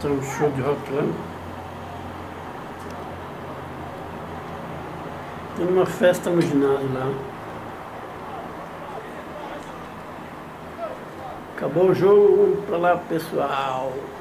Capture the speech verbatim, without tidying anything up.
Tem um show de rock lá. Tem uma festa no ginásio lá. Acabou o jogo, vamos pra lá, pessoal.